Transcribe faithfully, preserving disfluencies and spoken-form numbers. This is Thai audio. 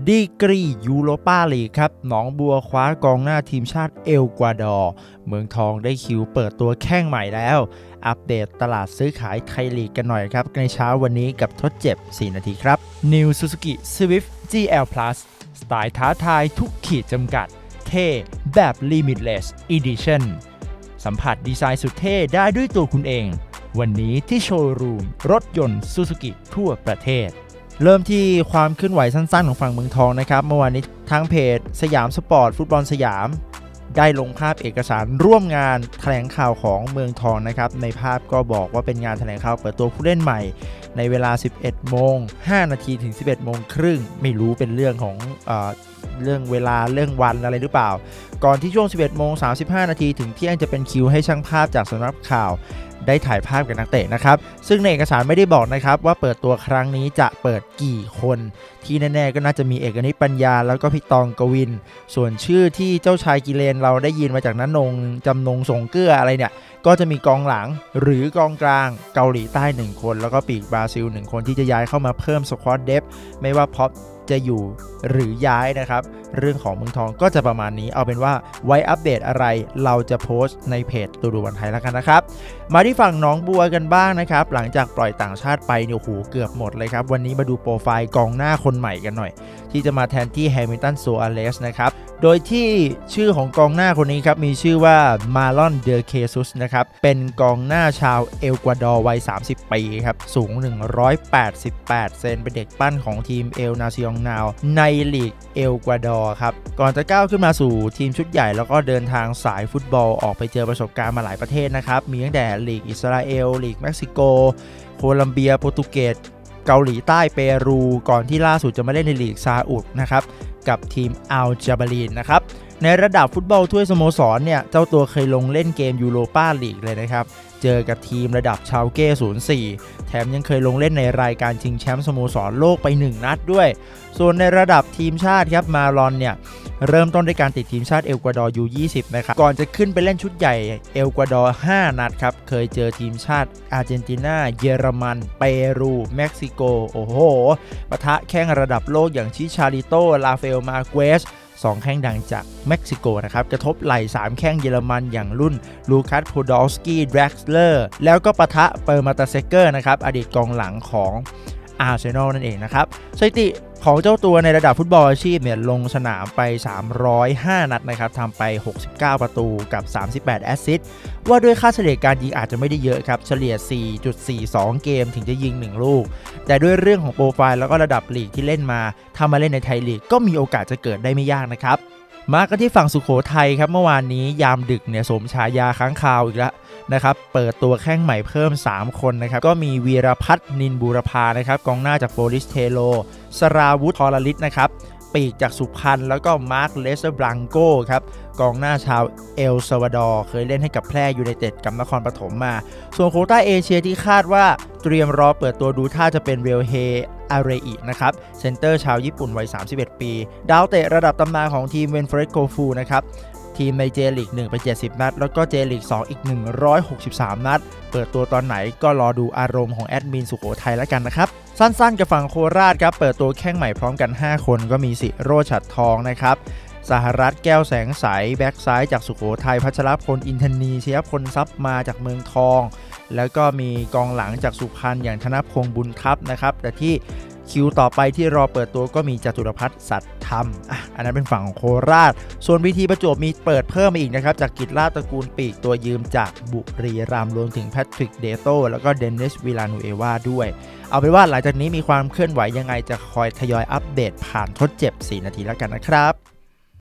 ดีกรียูโรปาลีกครับหนองบัวคว้ากองหน้าทีมชาติเอลกวาดอร์เมืองทองได้คิวเปิดตัวแข้งใหม่แล้วอัปเดตตลาดซื้อขายไทยลีกกันหน่อยครับในเช้าวันนี้กับทดเจ็บสี่นาทีครับ New Suzuki Swift จี แอล Plus สไตล์ท้าทายทุกขีดจำกัดเท่แบบ Limitless Edition สัมผัสดีไซน์สุดเท่ได้ด้วยตัวคุณเองวันนี้ที่โชว์รูมรถยนต์ Suzuki ทั่วประเทศเริ่มที่ความเคลื่อนไหวสั้นๆของฝั่งเมืองทองนะครับเมื่อวานนี้ทางเพจสยามสปอร์ตฟุตบอลสยามได้ลงภาพเอกสารร่วมงานแถลงข่าวของเมืองทองนะครับในภาพก็บอกว่าเป็นงานแถลงข่าวเปิดตัวผู้เล่นใหม่ในเวลา สิบเอ็ดโมงห้านาทีถึง สิบเอ็ดโมงครึ่งไม่รู้เป็นเรื่องของเอ่อเรื่องเวลาเรื่องวันอะไรหรือเปล่าก่อนที่ช่วง สิบเอ็ดโมงสามสิบห้านาทีถึงเที่ยงจะเป็นคิวให้ช่างภาพจากสำนักข่าวได้ถ่ายภาพกับนักเตะนะครับซึ่งในเอกสารไม่ได้บอกนะครับว่าเปิดตัวครั้งนี้จะเปิดกี่คนที่แน่ๆก็น่าจะมีเอกนิตปัญญาแล้วก็พี่ตองกวินส่วนชื่อที่เจ้าชายกิเลนเราได้ยินมาจากณนงจำนงสงเกื้ออะไรเนี่ยก็จะมีกองหลังหรือกองกลางเกาหลีใต้หนึ่งคนแล้วก็ปีกบราซิลหนึ่งคนที่จะย้ายเข้ามาเพิ่มสควอตเดฟไม่ว่าพ็อปจะอยู่หรือย้ายนะครับเรื่องของเมืองทองก็จะประมาณนี้เอาเป็นว่าไว้อัปเดตอะไรเราจะโพสต์ในเพจตูดูบอลไทยแล้วกันนะครับมาที่ฝั่งน้องบัวกันบ้างนะครับหลังจากปล่อยต่างชาติไปเนี่ยโหเกือบหมดเลยครับวันนี้มาดูโปรไฟล์กองหน้าคนใหม่กันหน่อยที่จะมาแทนที่แฮมิลตันโซอาเลสนะครับโดยที่ชื่อของกองหน้าคนนี้ครับมีชื่อว่ามาลอนเดอเคซุสนะครับเป็นกองหน้าชาวเอลกวาดอร์วัยสามสิบปีครับสูงหนึ่งร้อยแปดสิบแปดเซนเป็นเด็กปั้นของทีมเอลนาซิองนาวในลีกเอลกวาดอร์ครับก่อนจะก้าวขึ้นมาสู่ทีมชุดใหญ่แล้วก็เดินทางสายฟุตบอลออกไปเจอประสบการณ์มาหลายประเทศนะครับมีตั้งแต่ลีกอิสราเอลลีกเม็กซิโกโคลัมเบียโปรตุเกสเกาหลีใต้เปรูก่อนที่ล่าสุดจะมาเล่นในลีกซาอุดนะครับกับทีมอัลจาบารีนนะครับในระดับฟุตบอลถ้วยสโมสรเนี่ยเจ้าตัวเคยลงเล่นเกมยูโรปาลีกเลยนะครับเจอกับทีมระดับชาวเก้ศูนย์สี่แถมยังเคยลงเล่นในรายการชิงแชมป์สโมสรโลกไปหนึ่งนัดด้วยส่วนในระดับทีมชาติครับมาลอนเนี่ยเริ่มต้นด้วยการติดทีมชาติเอลกวาดอร์ ยู ยี่สิบ นะครับก่อนจะขึ้นไปเล่นชุดใหญ่เอลกวาดอร์ห้านัดครับเคยเจอทีมชาติอาร์เจนตินาเยอรมันเปรูเม็กซิโกโอ้โหปะทะแข้งระดับโลกอย่างชิชาริโตลาเฟลมาเกสสองแข้งดังจากเม็กซิโกนะครับกระทบไหล่สามแข้งเยอรมันอย่างรุ่นลูคัสโพดอลสกี้แดร็กซ์เลอร์แล้วก็ปะทะเปอร์มาตาเซเกอร์นะครับอดีตกองหลังของอาร์เซนอลนั่นเองนะครับสถิติของเจ้าตัวในระดับฟุตบอลอาชีพเนี่ยลงสนามไปสามร้อยห้านัดนะครับทำไปหกสิบเก้าประตูกับสามสิบแปดแอสซิสต์ว่าด้วยค่าเฉลี่ยการยิงอาจจะไม่ได้เยอะครับเฉลี่ย สี่จุดสี่สอง เกมถึงจะยิงหนึ่งลูกแต่ด้วยเรื่องของโปรไฟล์แล้วก็ระดับลีกที่เล่นมาถ้ามาเล่นในไทยลีกก็มีโอกาสจะเกิดได้ไม่ยากนะครับมากันที่ฝั่งสุโขทัยครับเมื่อวานนี้ยามดึกเนี่ยสมฉายาค้างคาวอีกแล้วนะครับเปิดตัวแข้งใหม่เพิ่มสามคนนะครับก็มีวีรพัฒน์นินบูรพานะครับกองหน้าจากโปลิสเทโลสราวุธทอรลิศนะครับปีกจากสุพรรณแล้วก็มาร์คเลสเตอร์บลังโกครับกองหน้าชาวเอลซัลวาดอร์เคยเล่นให้กับแพร่ยูไนเต็ดกับนครปฐมมาส่วนโควต้าเอเชียที่คาดว่าเตรียมรอเปิดตัวดูท่าจะเป็นเวลเฮอาเรอินะครับเซนเตอร์ชาวญี่ปุ่นวัยสามสิบเอ็ดปีดาวเตะระดับตำนานของทีมเวนเฟรดโกฟูนะครับทีมในเจลีกหนึ่งไปเจ็ดสิบนัดแล้วก็เจลีกสองอีกหนึ่งร้อยหกสิบสามนัดเปิดตัวตอนไหนก็รอดูอารมณ์ของแอดมินสุโขทัยแล้วกันนะครับสั้นๆกับฝั่งโคราชครับเปิดตัวแข้งใหม่พร้อมกันห้าคนก็มีสิโรจน์ฉัตรทองนะครับสหรัฐแก้วแสงใสแบ็กซ้ายจากสุโขทัยพัชรพลอินทนีชยพลทรัพย์มาจากเมืองทองแล้วก็มีกองหลังจากสุพรรณอย่างธนพงษ์บุญทัพนะครับแต่ที่คิวต่อไปที่รอเปิดตัวก็มีจตุรพัฒน์สัตย์ธรรมอ่ะอันนั้นเป็นฝั่งของโคราชส่วนพีทีประจวบมีเปิดเพิ่มมาอีกนะครับจากกิจลาภตระกูลปีกตัวยืมจากบุรีรัมย์รวมถึงแพทริกเดโต้แล้วก็เดนิสวิลานูเอวาด้วยเอาเป็นว่าหลังจากนี้มีความเคลื่อนไหวยังไงจะคอยทยอยอัปเดตผ่านทดเจ็บสี่นาทีแล้วกันนะครับ